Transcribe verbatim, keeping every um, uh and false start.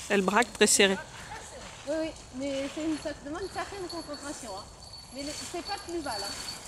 Elle braque très serré. Oui, oui, mais une, ça demande une certaine concentration. Hein. Mais c'est pas plus mal. Hein.